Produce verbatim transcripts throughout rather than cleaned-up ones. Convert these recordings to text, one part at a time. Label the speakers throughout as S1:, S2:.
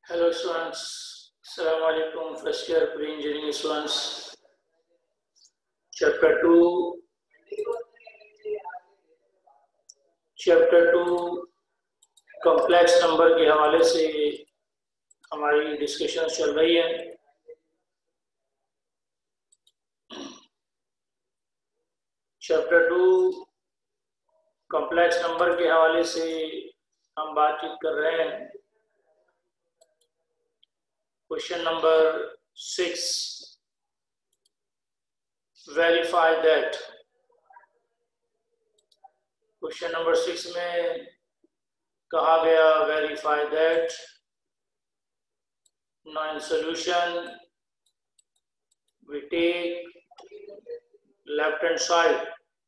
S1: Hello students, Assalamu alaikum, first year pre-engineering students. Chapter two, Chapter two complex number के हवाले से हमारी discussion चल रही है। Chapter two complex number के हवाले से हम बातचीत कर रहे हैं। Question number six. Verify that. Question number six में कहा गया verify that. Now in solution we take left hand side.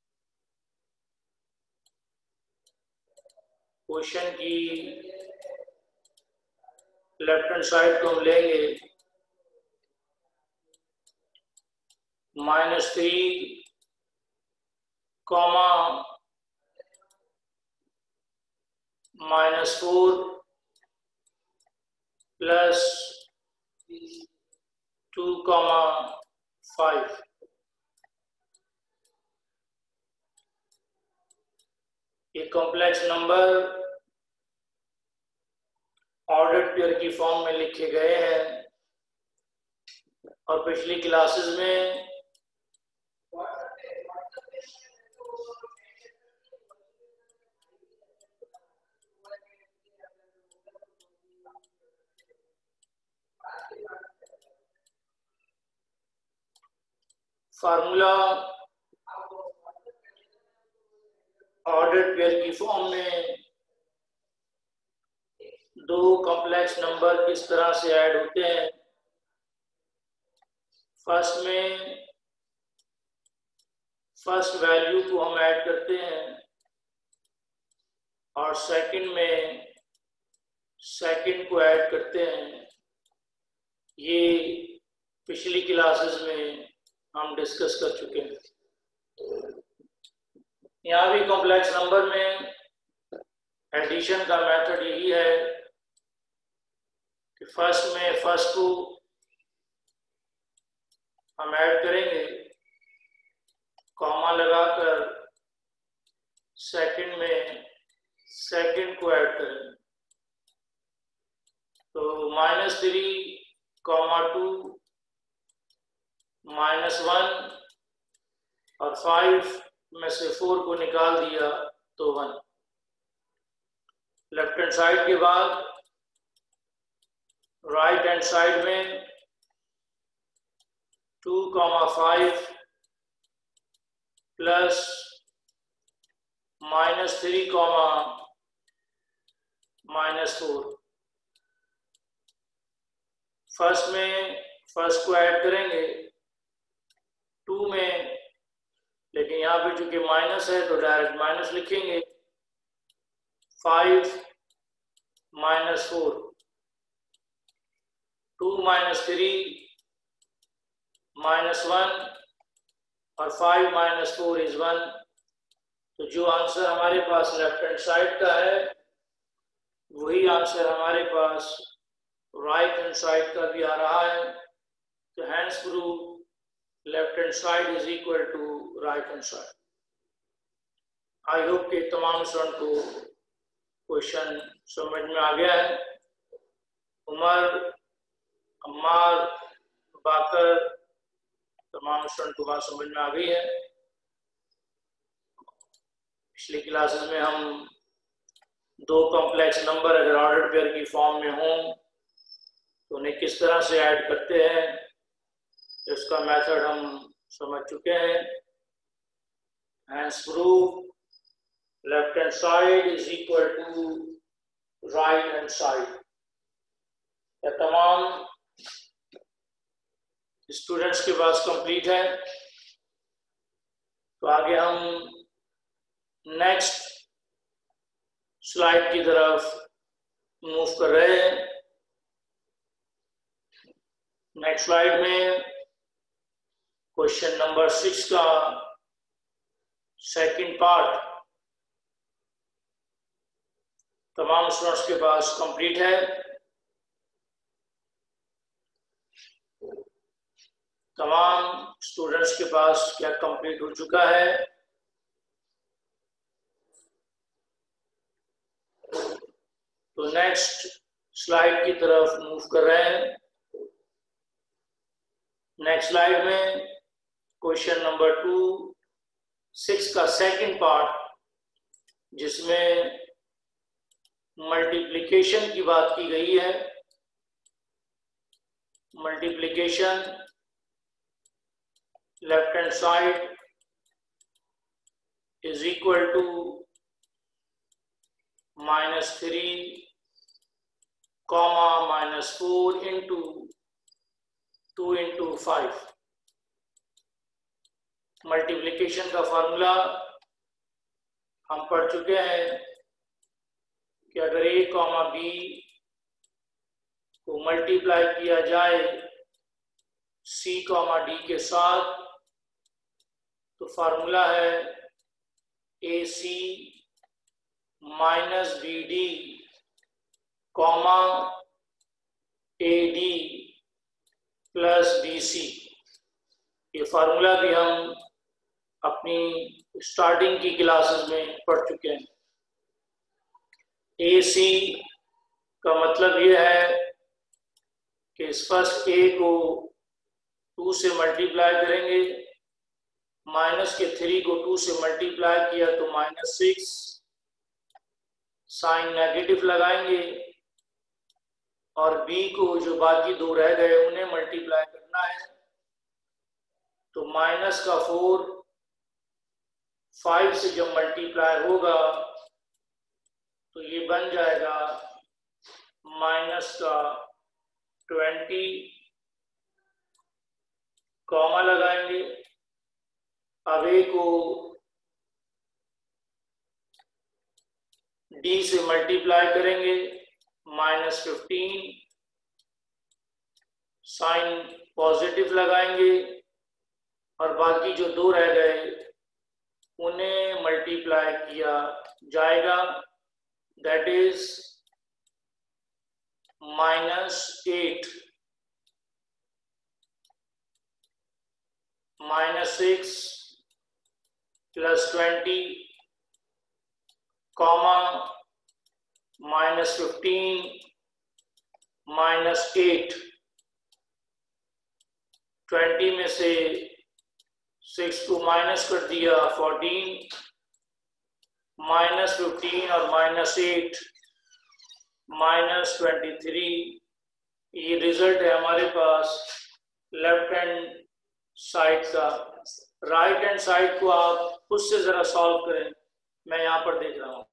S1: Question की लेफ्ट हैंड साइड को हम लेंगे minus three comma minus four plus two comma five. ये complex number order pair की form में लिखे गए हैं और पिछली क्लासेस में फार्मूला ऑर्डर पेयर की फॉर्म में दो कॉम्प्लेक्स नंबर किस तरह से ऐड होते हैं। फर्स्ट में फर्स्ट वैल्यू को हम ऐड करते हैं और सेकंड में सेकंड को ऐड करते हैं। ये पिछली क्लासेस में हम डिस्कस कर चुके हैं। यहाँ भी कॉम्प्लेक्स नंबर में एडिशन का मेथड यही है कि फर्स्ट में फर्स्ट को हम ऐड करेंगे कॉमा लगाकर, सेकंड में सेकंड को ऐड करेंगे। तो minus three comma two minus one और फाइव में से फोर को निकाल दिया तो वन। लेफ्ट हैंड साइड के बाद राइट हैंड साइड में two comma five plus minus three comma minus four. First में फर्स्ट को ऐड करेंगे टू में, लेकिन यहाँ पे चूंकि माइनस है तो डायरेक्ट माइनस लिखेंगे। Five minus four, two minus three minus one और five minus four is one. तो जो आंसर हमारे पास लेफ्ट हैंड साइड का है वही आंसर हमारे पास राइट हैंड साइड का भी आ रहा है। तो hence prove left hand side is equal to right hand side. I hope कि तमाम स्टूडेंट को क्वेश्चन समझ में आ गया है। उमर, अम्मार, बाकर, तमाम स्टूडेंट को बात समझ में आ गई है। पिछली क्लासेस में हम दो कॉम्प्लेक्स नंबर अगर ऑर्डर पेयर की फॉर्म में हों तो उन्हें किस तरह से ऐड करते हैं इसका मेथड हम समझ चुके हैं। Hence prove left hand side is equal to right hand side. यह तमाम स्टूडेंट्स के पास कंप्लीट है। तो आगे हम नेक्स्ट स्लाइड की तरफ मूव कर रहे हैं। नेक्स्ट स्लाइड में क्वेश्चन नंबर सिक्स का सेकंड पार्ट तमाम स्टूडेंट्स के पास कंप्लीट है। तमाम स्टूडेंट्स के पास क्या कंप्लीट हो चुका है? तो नेक्स्ट स्लाइड की तरफ मूव कर रहे हैं। नेक्स्ट स्लाइड में क्वेश्चन नंबर टू सिक्स का सेकंड पार्ट, जिसमें मल्टीप्लिकेशन की बात की गई है। Multiplication left hand side is equal to minus three comma minus four into two into five. Multiplication का फॉर्मूला हम पढ़ चुके हैं कि अगर ए कॉमा बी को मल्टीप्लाई किया जाए सी कॉमा डी के साथ, तो फार्मूला है A C minus B D comma A D plus B C. ये फार्मूला भी हम अपनी स्टार्टिंग की क्लासेस में पढ़ चुके हैं। ए सी का मतलब यह है कि इस फर्स्ट ए को टू से मल्टीप्लाई करेंगे, माइनस के थ्री को टू से मल्टीप्लाई किया तो माइनस सिक्स, साइन नेगेटिव लगाएंगे, और बी को जो बाकी दो रह गए उन्हें मल्टीप्लाई करना है। तो माइनस का फोर फाइव से जब मल्टीप्लाई होगा तो ये बन जाएगा माइनस का ट्वेंटी, कॉमा लगाएंगे। अब ए को डी से मल्टीप्लाई करेंगे, माइनस फिफ्टीन, साइन पॉजिटिव लगाएंगे, और बाकी जो दो रह गए उन्हें मल्टीप्लाई किया जाएगा, that is minus eight, minus six plus twenty, comma minus fifteen minus eight. Twenty में से सिक्स को माइनस कर दिया, फोर्टीन, माइनस फिफ्टीन और minus eight, minus twenty three. ये रिजल्ट है हमारे पास लेफ्ट हैंड साइड का। राइट हैंड साइड को आप खुद से जरा सॉल्व करें, मैं यहां पर देख रहा हूं।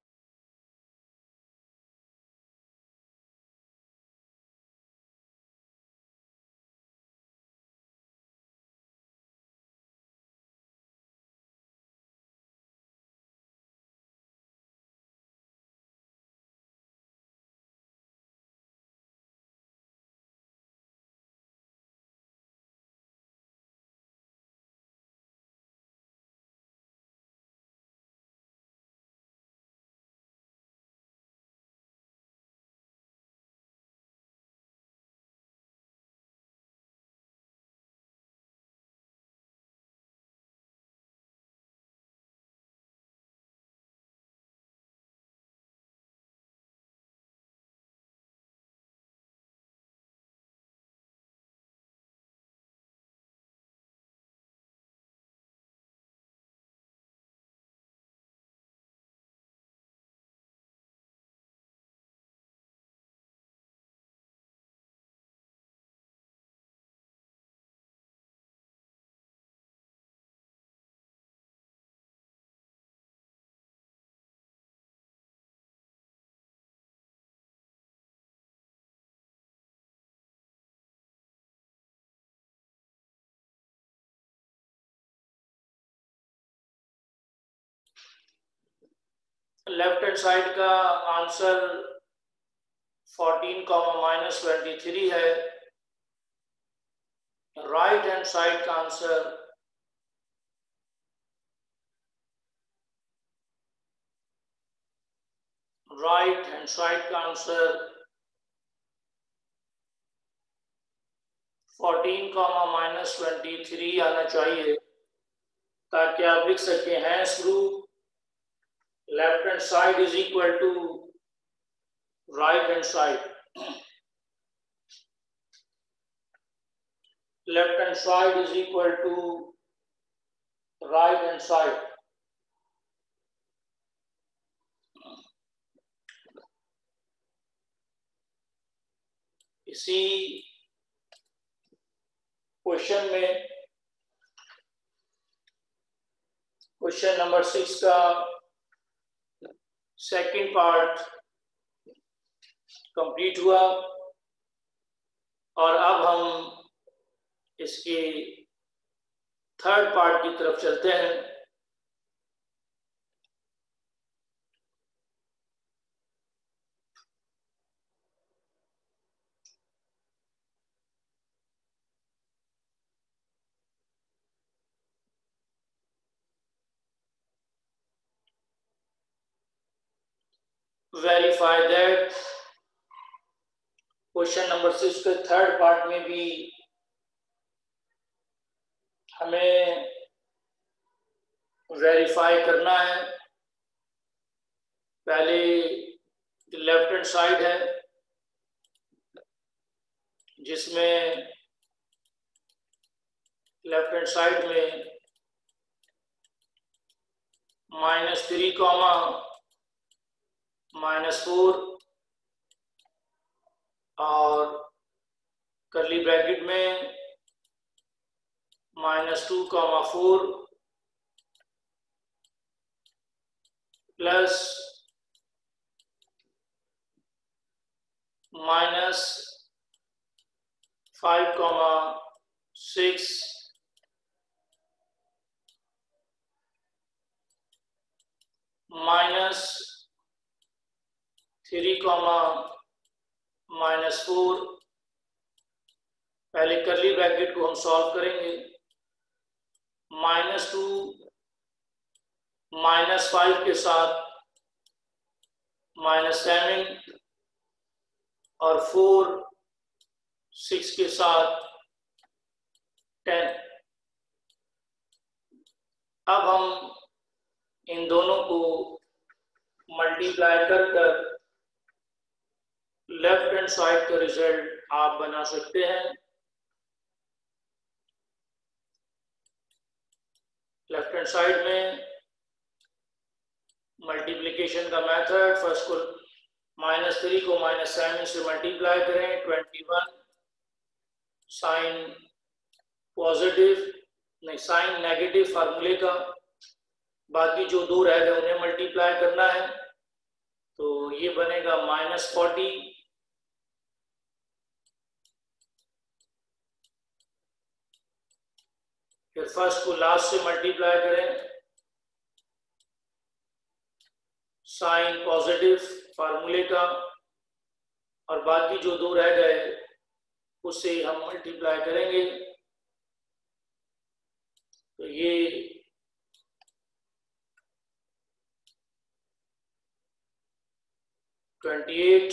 S1: लेफ्ट हैंड साइड का answer fourteen comma minus twenty three है। राइट हैंड साइड का आंसर राइट हैंड साइड का answer fourteen comma minus twenty three आना चाहिए ताकि आप लिख सकें hence prove left hand side is equal to right hand side. Left hand side is equal to right hand side. इसी question में question number six का सेकंड पार्ट कंप्लीट हुआ और अब हम इसके थर्ड पार्ट की तरफ चलते हैं। Verify that question number six के थर्ड पार्ट में भी हमें वेरीफाई करना है। पहले लेफ्ट हैंड साइड है जिसमें लेफ्ट हैंड साइड में minus three comma minus four और करली ब्रैकेट में minus two comma four plus minus five comma six minus three comma minus four. पहले करली ब्रैकेट को हम सॉल्व करेंगे। माइनस टू माइनस फाइव के साथ minus seven और फोर सिक्स के साथ टेन। अब हम इन दोनों को मल्टीप्लाई कर कर लेफ्ट हैंड साइड का रिजल्ट आप बना सकते हैं। लेफ्ट हैंड साइड में मल्टीप्लिकेशन का मेथड, फर्स्ट को माइनस थ्री को माइनस सेवन से मल्टीप्लाई करें, ट्वेंटी वन साइन पॉजिटिव नहीं साइन नेगेटिव फार्मूले का, बाकी जो दो रह गए उन्हें मल्टीप्लाई करना है तो ये बनेगा माइनस फोर्टी फिर फर्स्ट को लास्ट से मल्टीप्लाई करें, साइन पॉजिटिव फार्मूले का, और बाकी जो दो रह गए उससे हम मल्टीप्लाई करेंगे तो ये ट्वेंटी एट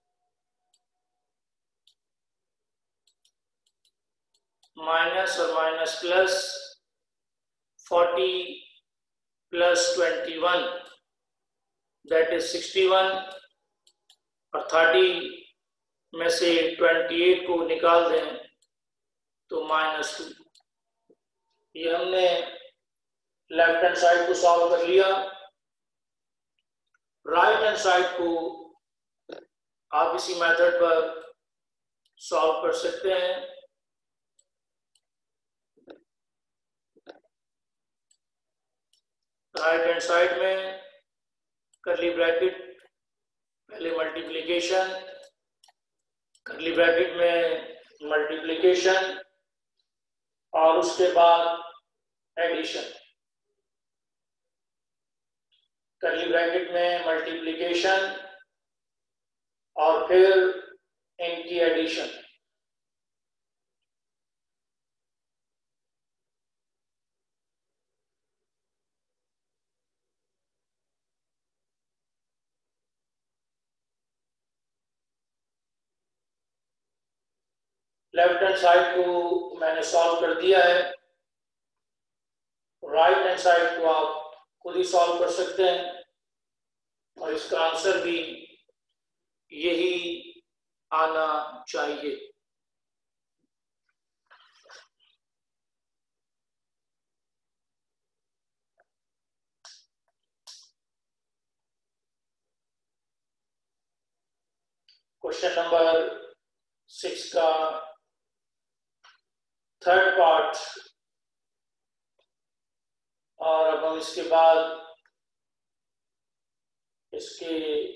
S1: माइनस और minus plus forty plus twenty one that is sixty one और थर्टी में से ट्वेंटी एट को निकाल दें तो माइनस टू। ये हमने लेफ्ट हैंड साइड को सॉल्व कर लिया। राइट हैंड साइड को आप इसी मेथड पर सॉल्व कर सकते हैं। राइट हैंड साइड में करली ब्रैकेट, पहले मल्टीप्लिकेशन, करली ब्रैकेट में मल्टीप्लिकेशन और उसके बाद एडिशन। करली ब्रैकेट में मल्टीप्लिकेशन और फिर इनकी एडिशन। लेफ्ट हैंड साइड को मैंने सॉल्व कर दिया है, राइट हैंड साइड को आप खुद ही सॉल्व कर सकते हैं और इसका आंसर भी यही आना चाहिए। क्वेश्चन नंबर सिक्स का थर्ड पार्ट, और अब हम इसके बाद इसके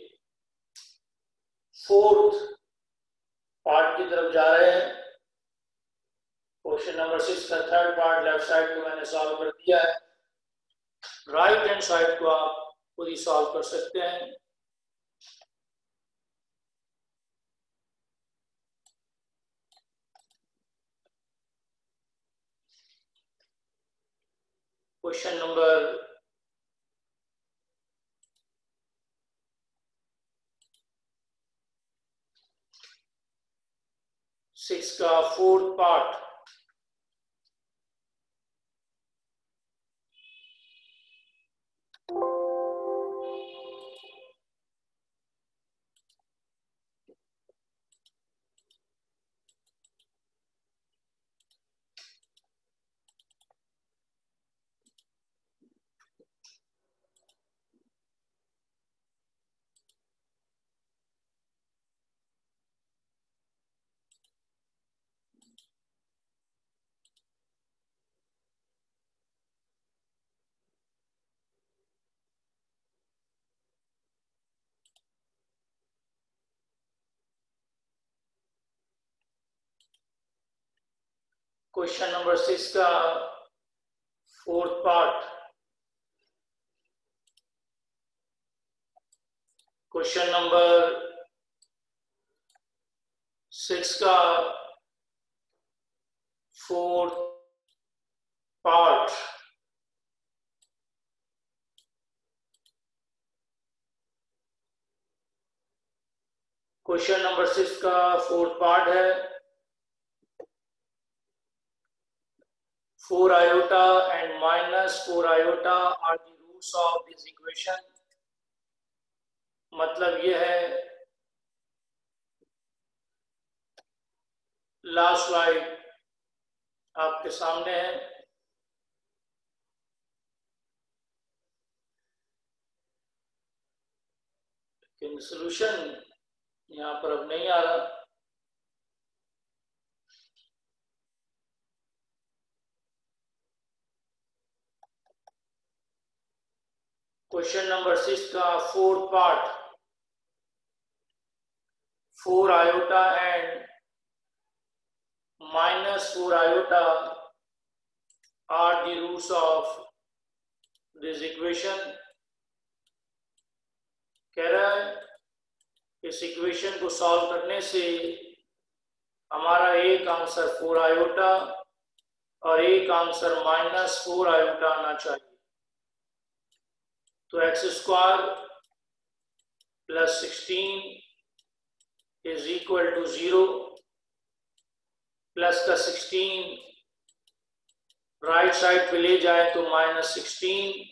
S1: फोर्थ पार्ट की तरफ जा रहे हैं। क्वेश्चन नंबर सिक्स का थर्ड पार्ट लेफ्ट साइड को मैंने सॉल्व कर दिया है, राइट हैंड साइड को आप खुद ही सॉल्व कर सकते हैं। क्वेश्चन नंबर सिक्स का fourth part, question number six का fourth part, question number six का fourth part question number six का फोर्थ पार्ट है four iota and minus four iota are the roots of this equation। मतलब यह है, last slide आपके सामने है। लेकिन सॉल्यूशन यहां पर अब नहीं आ रहा। क्वेश्चन नंबर सिक्स का fourth part, four iota and minus four iota are the roots of this equation। कह रहा है इस इक्वेशन को सॉल्व करने से हमारा एक आंसर फोर आयोटा और एक आंसर माइनस फोर आयोटा आना चाहिए। तो x square plus sixteen is equal to zero, plus का सिक्सटीन राइट साइड पे ले जाए तो माइनस सिक्सटीन,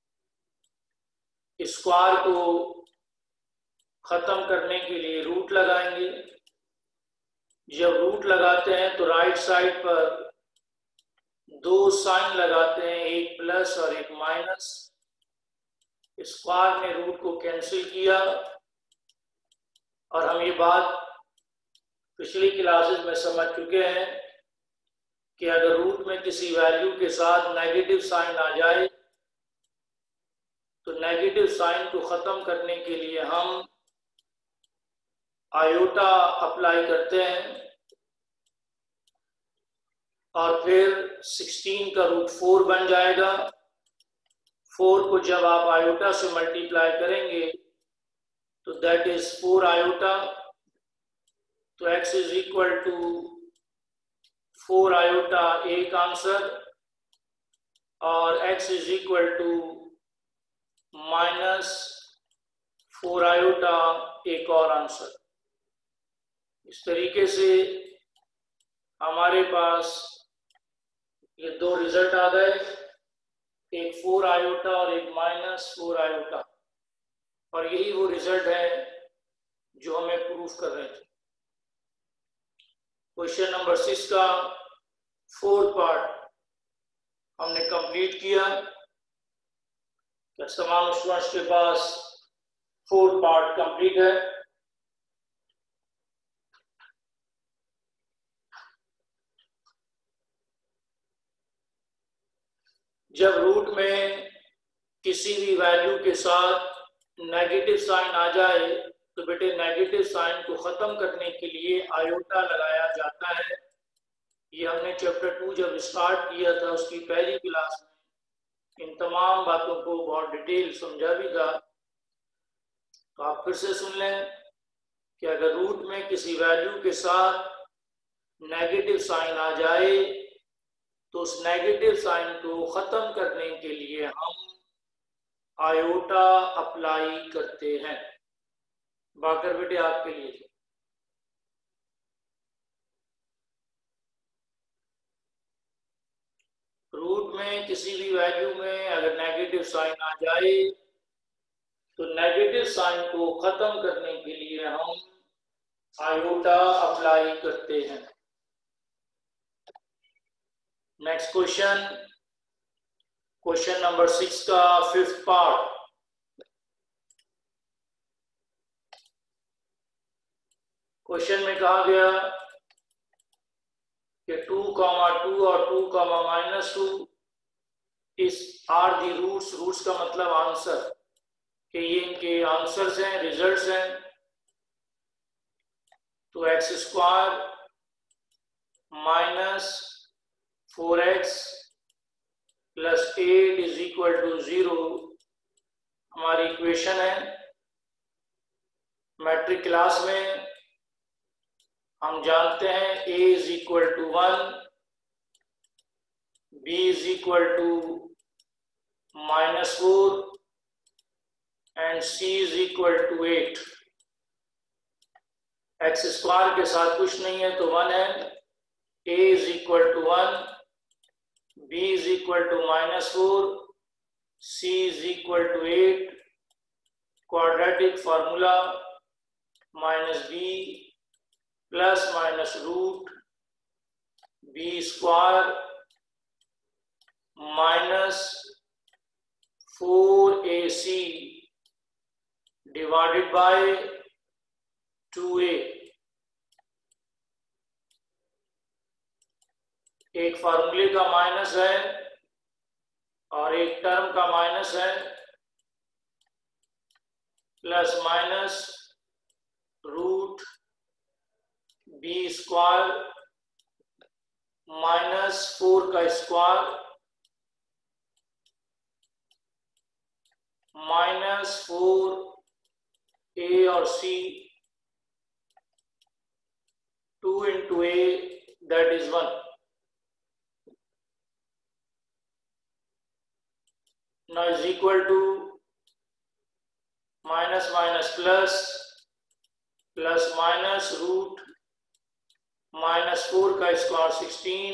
S1: स्क्वायर को खत्म करने के लिए रूट लगाएंगे। जब रूट लगाते हैं तो राइट साइड पर दो साइन लगाते हैं, एक प्लस और एक माइनस। स्क्वायर ने रूट को कैंसिल किया और हम ये बात पिछली क्लासेस में समझ चुके हैं कि अगर रूट में किसी वैल्यू के साथ नेगेटिव साइन आ जाए तो नेगेटिव साइन को खत्म करने के लिए हम आयोटा अप्लाई करते हैं और फिर सिक्सटीन का रूट फोर बन जाएगा। फोर को जब आप आयोटा से मल्टीप्लाई करेंगे तो दैट इज फोर आयोटा। तो x is equal to four iota एक आंसर और x is equal to minus four iota एक और आंसर। इस तरीके से हमारे पास ये दो रिजल्ट आ गए, एक फोर आयोटा और एक माइनस फोर आयोटा, और यही वो रिजल्ट है जो हमें प्रूफ कर रहे थे। क्वेश्चन नंबर सिक्स का फोर्थ पार्ट हमने कंप्लीट किया। तमाम स्टूडेंट्स के पास फोर्थ पार्ट कंप्लीट है। जब रूट में किसी भी वैल्यू के साथ नेगेटिव साइन आ जाए तो बेटे नेगेटिव साइन को खत्म करने के लिए आयोटा लगाया जाता है। ये हमने चैप्टर टू जब स्टार्ट किया था उसकी पहली क्लास में इन तमाम बातों को बहुत डिटेल समझा भी था, तो आप फिर से सुन लें कि अगर रूट में किसी वैल्यू के साथ नेगेटिव साइन आ जाए तो उस नेगेटिव साइन को खत्म करने के लिए हम आयोटा अप्लाई करते हैं। बाकर बेटे आपके लिए रूट में किसी भी वैल्यू में अगर नेगेटिव साइन आ जाए तो नेगेटिव साइन को खत्म करने के लिए हम आयोटा अप्लाई करते हैं। Next question, question number six का फिफ्थ पार्ट। क्वेश्चन में कहा गया कि टू कॉमा टू और two comma minus two is are the roots, roots का मतलब आंसर, कि ये इनके आंसर्स हैं, रिजल्ट्स हैं। तो x square minus four x plus eight is equal to zero हमारी इक्वेशन है। मैट्रिक क्लास में हम जानते हैं a is equal to one, b is equal to minus four and c is equal to eight. X square के साथ कुछ नहीं है तो वन है, a is equal to one, b is equal to minus four, c is equal to eight. Quadratic formula minus b plus minus root B square minus four A C divided by two A. एक फार्मूले का minus है और एक term का minus है, plus minus root B square minus four का square minus four A और C, two into A that is one. Now is equal to minus minus plus, plus minus root minus four का square sixteen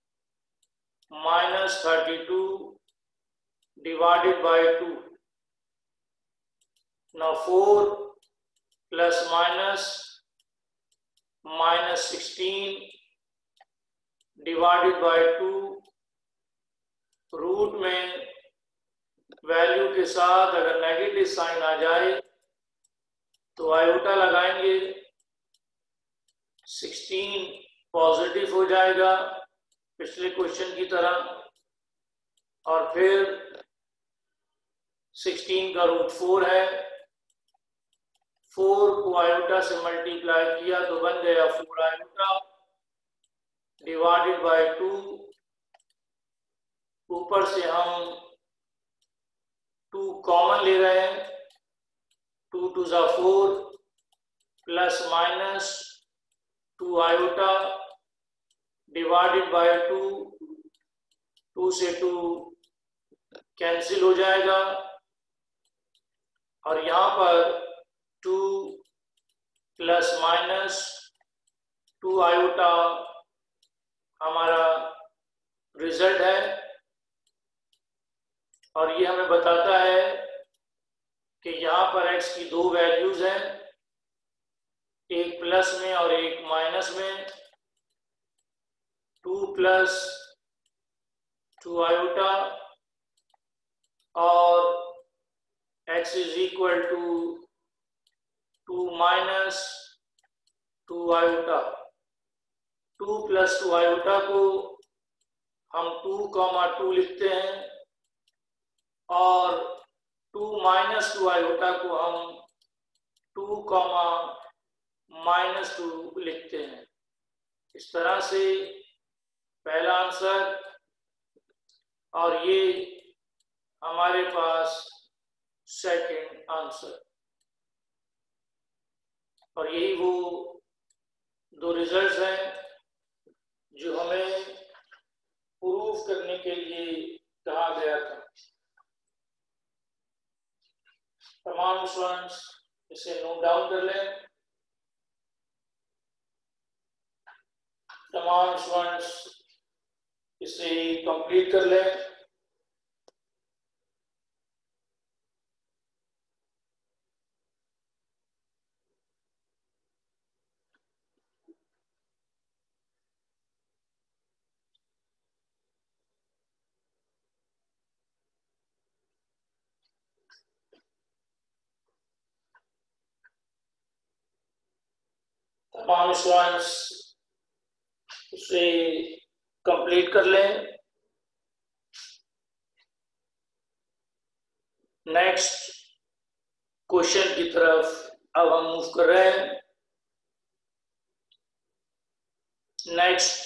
S1: minus thirty two divided by two. Now four plus minus minus sixteen divided by two. Root में value के साथ अगर negative sign आ जाए तो iota लगाएंगे, sixteen positive हो जाएगा पिछले क्वेश्चन की तरह, और फिर सिक्सटीन का रूट फोर है, फोर को आयोटा से मल्टीप्लाई किया तो बन गया four iota divided by two. ऊपर से हम टू कॉमन ले रहे हैं, टू टू जा four plus minus two iota divided by two, two से टू कैंसिल हो जाएगा और यहां पर two plus minus two iota हमारा रिजल्ट है, और ये हमें बताता है कि यहाँ पर x की दो वैल्यूज हैं, एक प्लस में और एक माइनस में। टू प्लस टू आयोटा और x is equal to two minus two iota. Two plus two iota को हम टू कॉमा टू लिखते हैं और टू माइनस टू आयोटा को हम टू कॉमा माइनस टू लिखते हैं। इस तरह से पहला आंसर, और ये हमारे पास सेकंड आंसर। और यही वो दो रिजल्ट्स हैं जो हमें प्रूफ करने के लिए कहा गया था। तमाम स्टूडेंट्स इसे नोट डाउन कर लें। तमाम स्टूडेंट्स इसे कंप्लीट कर लें। तमाम स्टूडेंट्स उसे कंप्लीट कर लें। नेक्स्ट क्वेश्चन की तरफ अब हम मूव कर रहे हैं। नेक्स्ट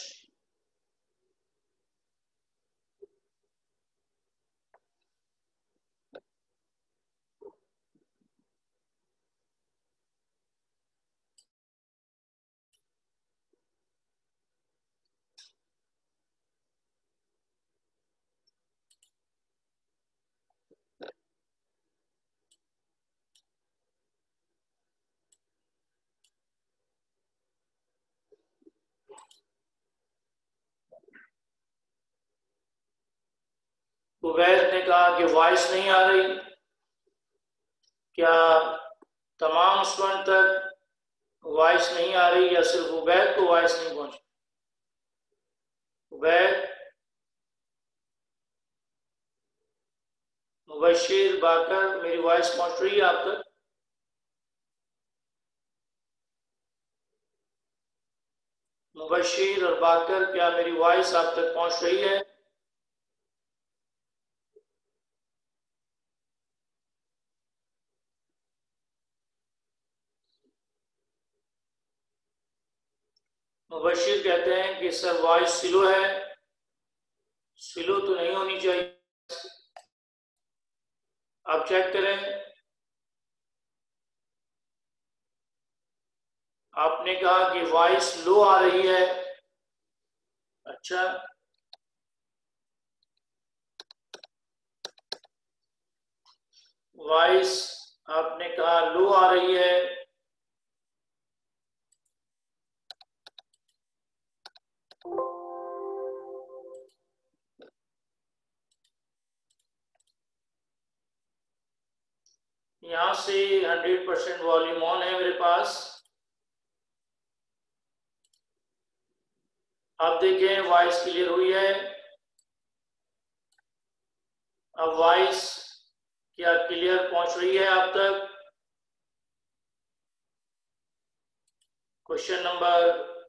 S1: उवैद ने कहा कि वॉइस नहीं आ रही। क्या तमाम स्टूडेंट तक वॉइस नहीं आ रही या सिर्फ उवैद को वॉइस नहीं पहुंची? उवैद, मुबशिर, बाकर, मेरी वॉइस पहुंच रही है आप तक? मुबशिर और बाकर, क्या मेरी वॉइस आप तक पहुंच रही है? मुबशिर कहते हैं कि सर वॉइस स्लो है। स्लो तो नहीं होनी चाहिए, आप चेक करें। आपने कहा कि वॉइस लो आ रही है। अच्छा, वॉइस आपने कहा लो आ रही है। यहां से हंड्रेड परसेंट वॉल्यूम ऑन है मेरे पास। अब देखें वॉइस क्लियर हुई है। अब वॉइस क्या क्लियर पहुंच रही है आप तक? क्वेश्चन नंबर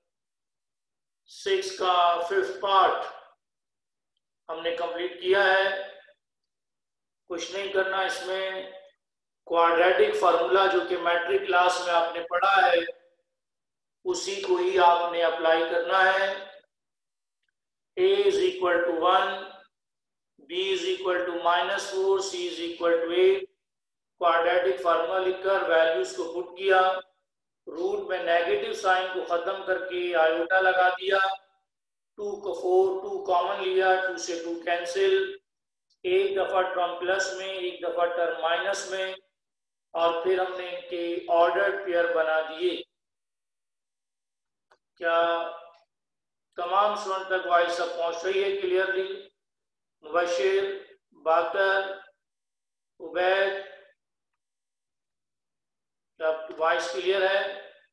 S1: सिक्स का फिफ्थ पार्ट हमने कंप्लीट किया है। कुछ नहीं करना इसमें। क्वाड्रेटिक फार्मूला जो कि मैट्रिक क्लास में आपने पढ़ा है उसी को ही आपने अप्लाई करना है। a is equal to one, b is equal to minus four, c is equal to eight. Quadratic formula लिखकर वैल्यूज को पुट किया, रूट में नेगेटिव साइन को खत्म करके आयोटा लगा दिया। टू को फोर, टू कॉमन लिया, टू से टू कैंसिल, एक दफा टर्म प्लस में, एक दफा टर्म माइनस में, और फिर हमने इनके ऑर्डर्ड पेयर बना दिए। क्या तमाम स्टूडेंट तक वॉइस अब पहुंच रही है क्लियरली? मुबशिर, बाकर, उबैद, क्या आपकी वॉइस क्लियर है?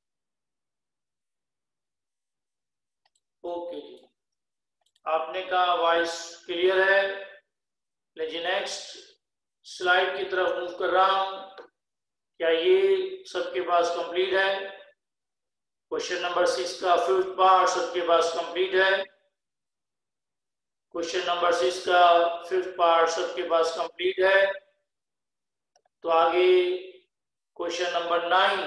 S1: ओके जी, आपने कहा वॉइस क्लियर है। लेकिन नेक्स्ट स्लाइड की तरफ मूव कर रहा हूं। क्या ये सबके पास कंप्लीट है? क्वेश्चन नंबर सिक्स का फिफ्थ पार्ट सबके पास कंप्लीट है? क्वेश्चन नंबर सिक्स का फिफ्थ पार्ट सबके पास कंप्लीट है? तो आगे क्वेश्चन नंबर नाइन,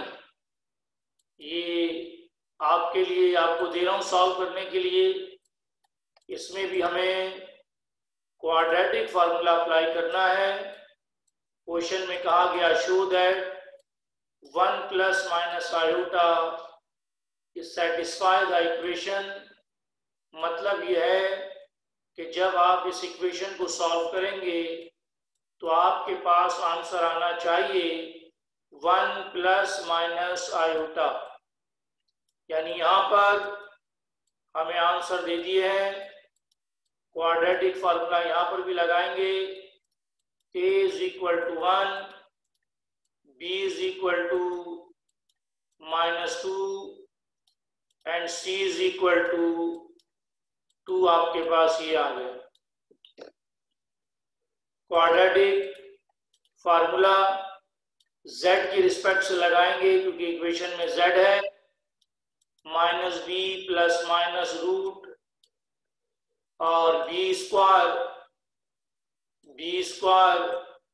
S1: ये आपके लिए, आपको दे रहा हूं सॉल्व करने के लिए। इसमें भी हमें क्वाड्रेटिक फार्मूला अप्लाई करना है। क्वेश्चन में कहा गया show that one plus minus iota is satisfy the equation. मतलब यह है कि जब आप इस इक्वेशन को सॉल्व करेंगे तो आपके पास आंसर आना चाहिए वन प्लस माइनस आयोटा। यानी यहां पर हमें आंसर दे दिए हैं। क्वाड्रेटिक फार्मूला यहां पर भी लगाएंगे। a is equal to one, b is equal to minus two and c is equal to two. आपके पास ये आ गया क्वाड्रेटिक फार्मूला। z की रिस्पेक्ट से लगाएंगे क्योंकि इक्वेशन में z है। Minus B plus minus root और B square B square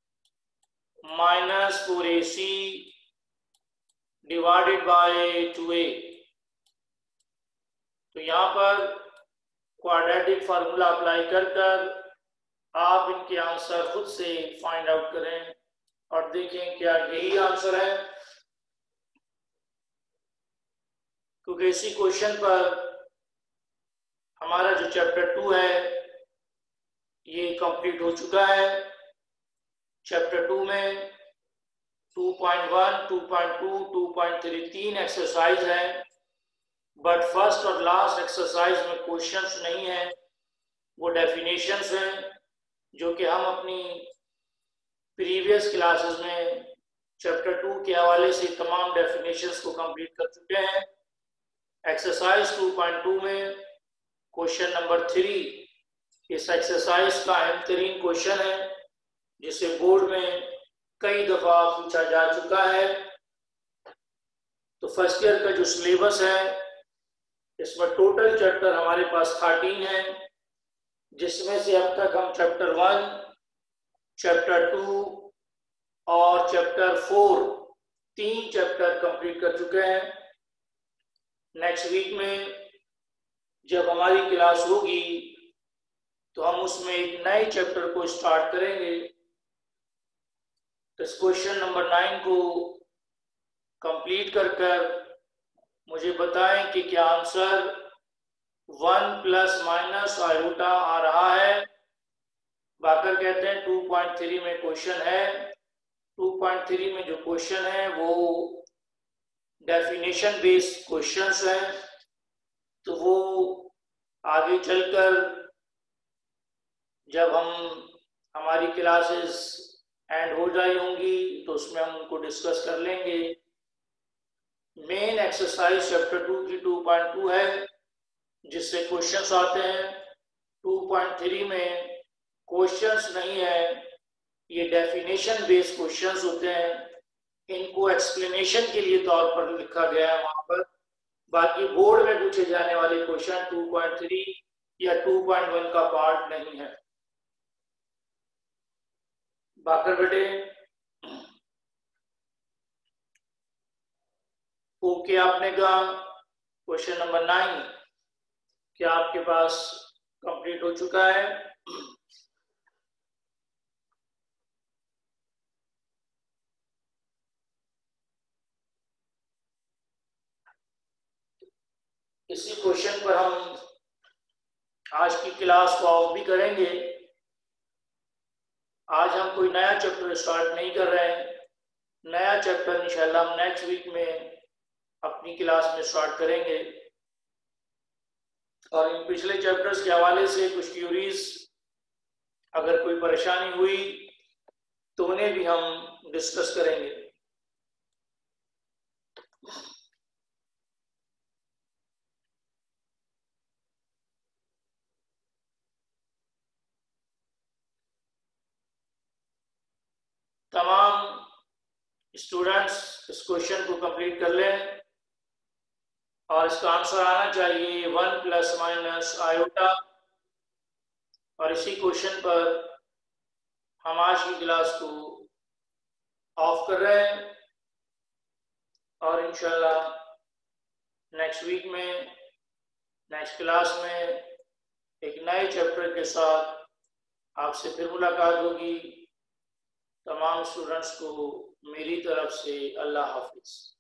S1: minus four A C divided by two A. तो यहां पर क्वाड्रेटिक फार्मूला अप्लाई कर कर आप इनके आंसर खुद से फाइंड आउट करें और देखें क्या यही आंसर है। क्योंकि इसी क्वेश्चन पर हमारा जो चैप्टर टू है ये कंप्लीट हो चुका है। चैप्टर टू में two point one, two point two, two point three तीन एक्सरसाइज है, बट फर्स्ट और लास्ट एक्सरसाइज में क्वेश्चंस नहीं है, वो डेफिनेशंस हैं जो कि हम अपनी प्रीवियस क्लासेस में चैप्टर टू के हवाले से तमाम डेफिनेशंस को कंप्लीट कर चुके हैं। एक्सरसाइज टू पॉइंट टू में क्वेश्चन नंबर थ्री इस एक्सरसाइज का अहम तरीन क्वेश्चन है जिसे बोर्ड में कई दफा पूछा जा चुका है। तो फर्स्ट ईयर का जो सिलेबस है इसमें टोटल चैप्टर हमारे पास थर्टीन है, जिसमें से अब तक हम चैप्टर वन, चैप्टर टू और चैप्टर फोर तीन चैप्टर कंप्लीट कर चुके हैं। नेक्स्ट वीक में जब हमारी क्लास होगी तो हम उसमें एक नए चैप्टर को स्टार्ट करेंगे। तो इस क्वेश्चन नंबर नाइन को कंप्लीट कर कर मुझे बताएं कि क्या answer one plus minus iota आ रहा है। बाकर कहते हैं टू पॉइंट थ्री में क्वेश्चन है। टू पॉइंट थ्री में जो क्वेश्चन है वो डेफिनेशन बेस्ड क्वेश्चंस हैं, तो वो आगे चलकर जब हम हमारी क्लासेस एंड हो जाए होंगी तो उसमें हम उनको डिस्कस कर लेंगे। मेन एक्सरसाइज चैप्टर टू की टू पॉइंट टू है जिससे क्वेश्चंस आते हैं। टू पॉइंट थ्री में क्वेश्चंस नहीं है, ये डेफिनेशन बेस्ड क्वेश्चंस होते हैं। इनको एक्सप्लेनेशन के लिए तौर पर लिखा गया है वहां पर। बाकी बोर्ड में पूछे जाने वाले क्वेश्चन टू पॉइंट थ्री या टू पॉइंट वन का पार्ट नहीं है। बाकर बेटे ओके आपने कहा क्वेश्चन नंबर नाइन क्या आपके पास कंप्लीट हो चुका है? इसी क्वेश्चन पर हम आज की क्लास को ऑफ भी करेंगे। आज हम कोई नया चैप्टर स्टार्ट नहीं कर रहे हैं। नया चैप्टर इंशाल्लाह हम नेक्स्ट वीक में अपनी क्लास में स्टार्ट करेंगे। और इन पिछले चैप्टर्स के हवाले से कुछ क्यूरीज अगर कोई परेशानी हुई तो उन्हें भी हम डिस्कस करेंगे। तमाम स्टूडेंट्स इस क्वेश्चन को कंप्लीट कर लें और इसका आंसर आना चाहिए वन प्लस माइनस आयोटा। और इसी क्वेश्चन पर हम आज की क्लास को ऑफ कर रहे हैं और इंशाल्लाह नेक्स्ट वीक में नेक्स्ट क्लास में एक नए चैप्टर के साथ आपसे फिर मुलाकात होगी। तमाम स्टूडेंट्स को मेरी तरफ से अल्लाह हाफिज।